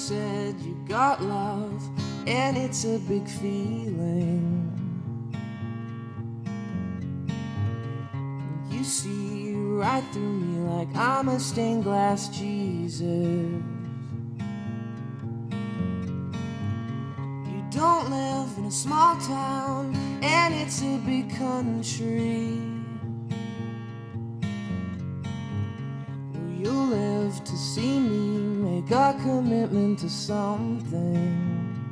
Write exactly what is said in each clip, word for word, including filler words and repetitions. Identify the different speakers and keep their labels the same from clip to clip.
Speaker 1: said you got love, and it's a big feeling. You see right through me like I'm a stained glass Jesus. You don't live in a small town, and it's a big country. Will you live to see me make a commitment to something?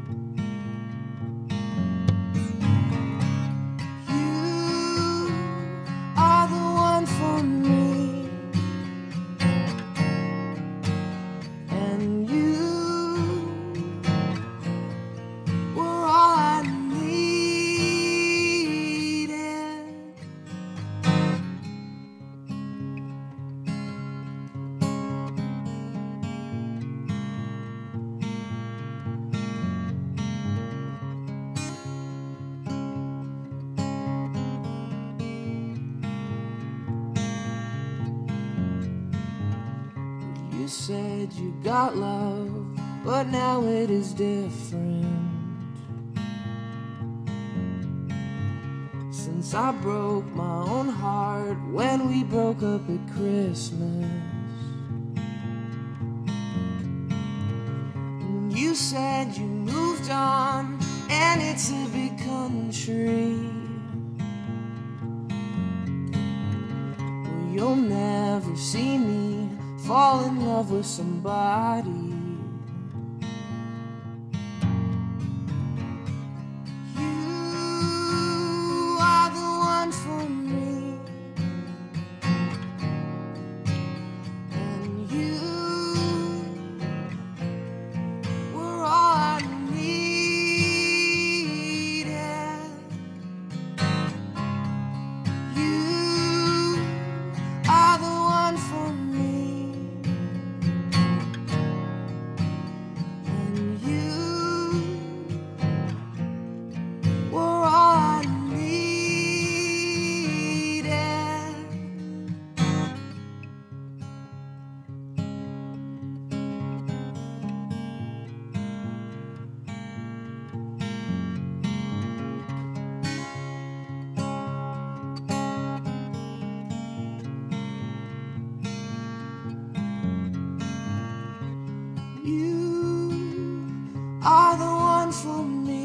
Speaker 1: For me, and you were all I needed. You said you got love, but now it is different. Since I broke my own heart when we broke up at Christmas. And you said you moved on, and it's a big country. Well, you'll never see me fall in love with somebody. You are the one for me, and you were all I needed. You are the one for me. You are the one for me.